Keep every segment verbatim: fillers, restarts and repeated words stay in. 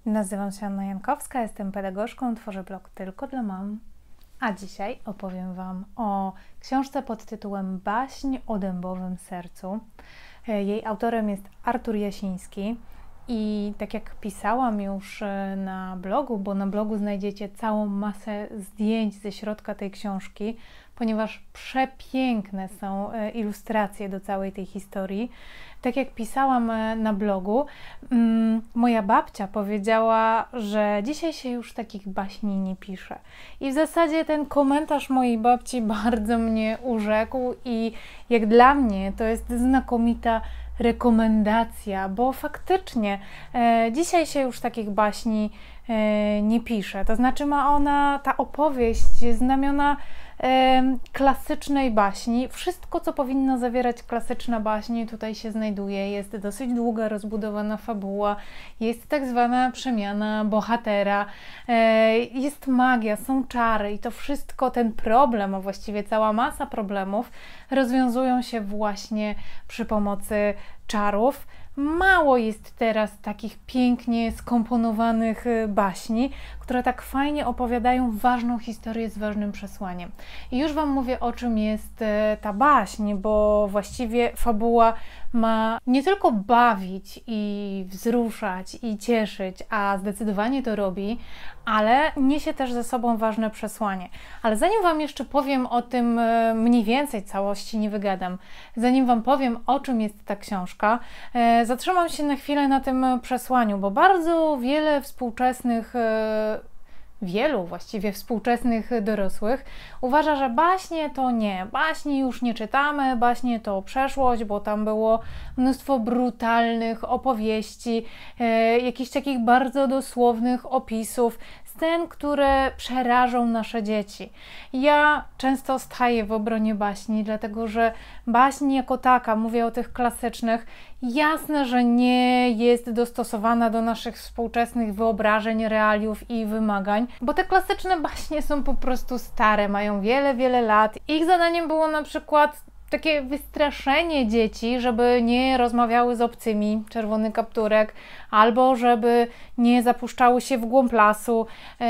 Nazywam się Anna Jankowska, jestem pedagogzką, tworzę blog tylko dla mam, a dzisiaj opowiem Wam o książce pod tytułem Baśń o dębowym sercu. Jej autorem jest Artur Jasiński i tak jak pisałam już na blogu, bo na blogu znajdziecie całą masę zdjęć ze środka tej książki, ponieważ przepiękne są ilustracje do całej tej historii. Tak jak pisałam na blogu, moja babcia powiedziała, że dzisiaj się już takich baśni nie pisze. I w zasadzie ten komentarz mojej babci bardzo mnie urzekł i jak dla mnie to jest znakomita rekomendacja, bo faktycznie e, dzisiaj się już takich baśni e, nie pisze. To znaczy ma ona, ta opowieść znamiona e, klasycznej baśni. Wszystko, co powinno zawierać klasyczna baśń, tutaj się znajduje. Jest dosyć długa, rozbudowana fabuła, jest tak zwana przemiana bohatera, e, jest magia, są czary i to wszystko, ten problem, a właściwie cała masa problemów rozwiązują się właśnie przy pomocy czarów. Mało jest teraz takich pięknie skomponowanych baśni, które tak fajnie opowiadają ważną historię z ważnym przesłaniem. I już Wam mówię, o czym jest ta baśń, bo właściwie fabuła ma nie tylko bawić i wzruszać i cieszyć, a zdecydowanie to robi, ale niesie też ze sobą ważne przesłanie. Ale zanim Wam jeszcze powiem o tym mniej więcej, całości nie wygadam, zanim Wam powiem, o czym jest ta książka, zatrzymam się na chwilę na tym przesłaniu, bo bardzo wiele współczesnych wielu właściwie współczesnych dorosłych uważa, że baśnie to nie, baśni już nie czytamy, baśnie to przeszłość, bo tam było mnóstwo brutalnych opowieści, e, jakichś takich bardzo dosłownych opisów, scen, które przerażą nasze dzieci. Ja często staję w obronie baśni, dlatego że baśń jako taka, mówię o tych klasycznych, jasne, że nie jest dostosowana do naszych współczesnych wyobrażeń, realiów i wymagań, bo te klasyczne baśnie są po prostu stare, mają wiele, wiele lat. Ich zadaniem było na przykład takie wystraszenie dzieci, żeby nie rozmawiały z obcymi, czerwony kapturek, albo żeby nie zapuszczały się w głąb lasu.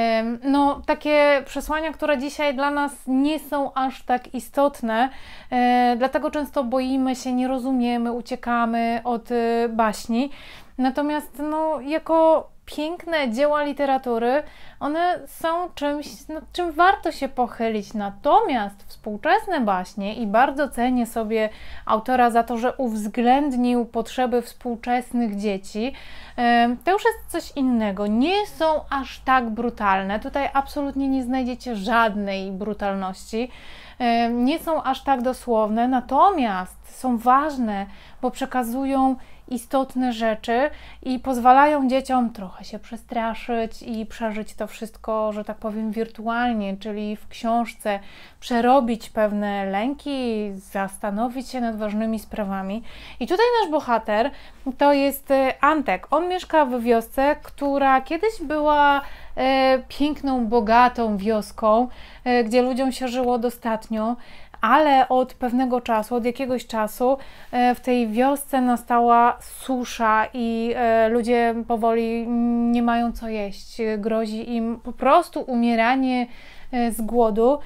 No, takie przesłania, które dzisiaj dla nas nie są aż tak istotne, dlatego często boimy się, nie rozumiemy, uciekamy od baśni. Natomiast no, jako piękne dzieła literatury, one są czymś, nad czym warto się pochylić. Natomiast współczesne baśnie, i bardzo cenię sobie autora za to, że uwzględnił potrzeby współczesnych dzieci, to już jest coś innego. Nie są aż tak brutalne. Tutaj absolutnie nie znajdziecie żadnej brutalności. Nie są aż tak dosłowne, natomiast są ważne, bo przekazują istotne rzeczy i pozwalają dzieciom trochę się przestraszyć i przeżyć to wszystko, że tak powiem, wirtualnie, czyli w książce, przerobić pewne lęki, zastanowić się nad ważnymi sprawami. I tutaj nasz bohater to jest Antek. On mieszka w wiosce, która kiedyś była e, piękną, bogatą wioską, e, gdzie ludziom się żyło dostatnio, ale od pewnego czasu, od jakiegoś czasu w tej wiosce nastała susza i ludzie powoli nie mają co jeść. Grozi im po prostu umieranie z głodu.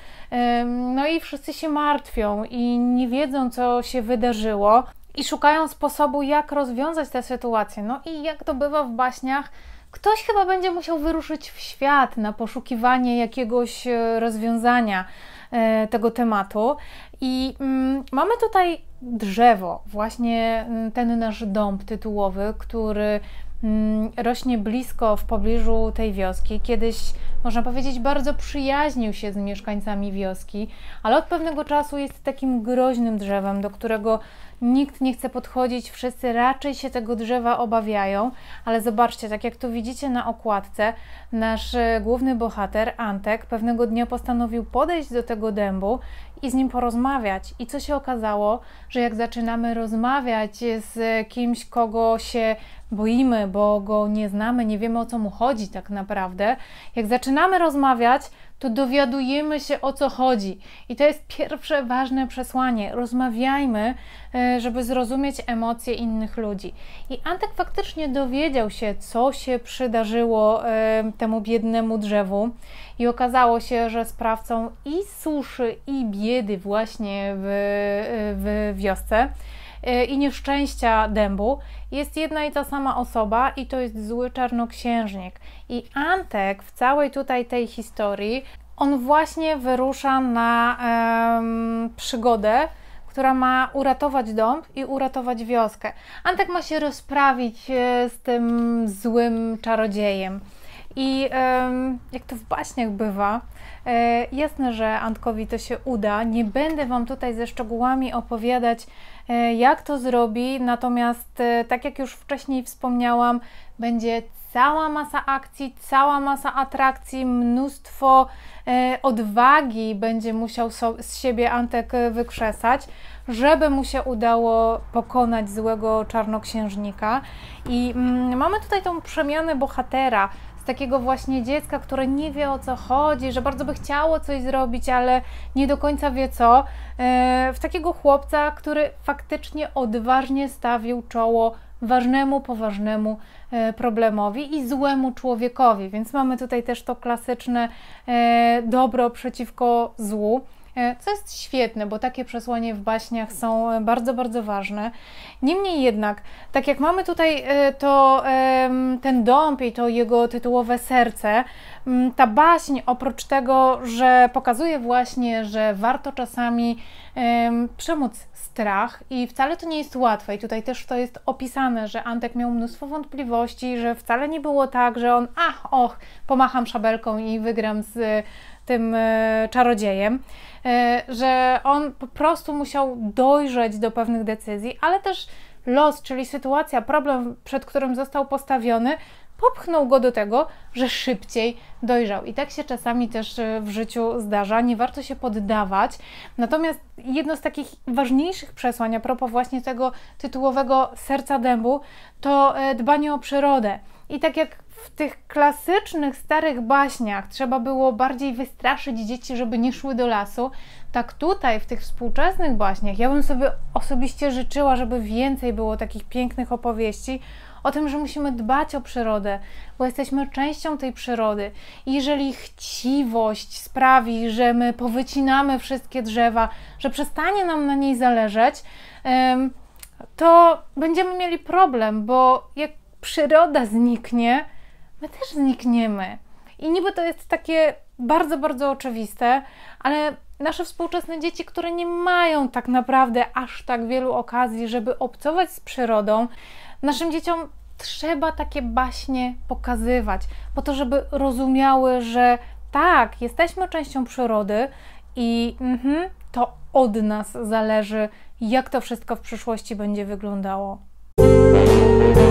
No i wszyscy się martwią i nie wiedzą, co się wydarzyło i szukają sposobu, jak rozwiązać tę sytuację. No i jak to bywa w baśniach, ktoś chyba będzie musiał wyruszyć w świat na poszukiwanie jakiegoś rozwiązania tego tematu. I mm, mamy tutaj drzewo, właśnie ten nasz dąb tytułowy, który mm, rośnie blisko w pobliżu tej wioski. Kiedyś, można powiedzieć, bardzo przyjaźnił się z mieszkańcami wioski, ale od pewnego czasu jest takim groźnym drzewem, do którego nikt nie chce podchodzić, wszyscy raczej się tego drzewa obawiają, ale zobaczcie, tak jak tu widzicie na okładce, nasz główny bohater, Antek, pewnego dnia postanowił podejść do tego dębu i z nim porozmawiać. I co się okazało, że jak zaczynamy rozmawiać z kimś, kogo się boimy, bo go nie znamy, nie wiemy, o co mu chodzi tak naprawdę, jak zaczynamy rozmawiać, to dowiadujemy się, o co chodzi. I to jest pierwsze ważne przesłanie. Rozmawiajmy, żeby zrozumieć emocje innych ludzi. I Antek faktycznie dowiedział się, co się przydarzyło temu biednemu drzewu. I okazało się, że sprawcą i suszy, i biedy właśnie w, w wiosce i nieszczęścia dębu jest jedna i ta sama osoba, i to jest zły czarnoksiężnik. I Antek w całej tutaj tej historii, on właśnie wyrusza na um, przygodę, która ma uratować dąb i uratować wioskę. Antek ma się rozprawić z tym złym czarodziejem. I um, jak to w baśniach bywa, e, jasne, że Antkowi to się uda. Nie będę Wam tutaj ze szczegółami opowiadać, e, jak to zrobi, natomiast e, tak jak już wcześniej wspomniałam, będzie cała masa akcji, cała masa atrakcji, mnóstwo e, odwagi będzie musiał so, z siebie Antek wykrzesać, żeby mu się udało pokonać złego czarnoksiężnika. I mm, mamy tutaj tą przemianę bohatera, z takiego właśnie dziecka, które nie wie, o co chodzi, że bardzo by chciało coś zrobić, ale nie do końca wie co, w takiego chłopca, który faktycznie odważnie stawił czoło ważnemu, poważnemu problemowi i złemu człowiekowi. Więc mamy tutaj też to klasyczne dobro przeciwko złu, co jest świetne, bo takie przesłania w baśniach są bardzo, bardzo ważne. Niemniej jednak, tak jak mamy tutaj to, ten dąb i to jego tytułowe serce, ta baśń oprócz tego, że pokazuje właśnie, że warto czasami przemóc strach i wcale to nie jest łatwe, i tutaj też to jest opisane, że Antek miał mnóstwo wątpliwości, że wcale nie było tak, że on ach, och, pomacham szabelką i wygram z tym czarodziejem, że on po prostu musiał dojrzeć do pewnych decyzji, ale też los, czyli sytuacja, problem, przed którym został postawiony, popchnął go do tego, że szybciej dojrzał. I tak się czasami też w życiu zdarza, nie warto się poddawać. Natomiast jedno z takich ważniejszych przesłań a propos właśnie tego tytułowego serca dębu, to dbanie o przyrodę. I tak jak w tych klasycznych, starych baśniach trzeba było bardziej wystraszyć dzieci, żeby nie szły do lasu, tak tutaj w tych współczesnych baśniach ja bym sobie osobiście życzyła, żeby więcej było takich pięknych opowieści o tym, że musimy dbać o przyrodę, bo jesteśmy częścią tej przyrody. I jeżeli chciwość sprawi, że my powycinamy wszystkie drzewa, że przestanie nam na niej zależeć, to będziemy mieli problem, bo jak przyroda zniknie, my też znikniemy. I niby to jest takie bardzo, bardzo oczywiste, ale nasze współczesne dzieci, które nie mają tak naprawdę aż tak wielu okazji, żeby obcować z przyrodą, naszym dzieciom trzeba takie baśnie pokazywać, po to, żeby rozumiały, że tak, jesteśmy częścią przyrody i mhm, to od nas zależy, jak to wszystko w przyszłości będzie wyglądało.